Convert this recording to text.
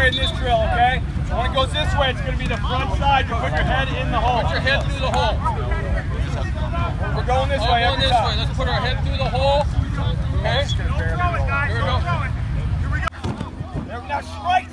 way in this drill, okay? So when it goes this way, it's going to be the front side. You put your head in the hole. Put your head through the hole. We're going this way. Going this way. Let's put our head through the hole. Okay. Here we go. Now strike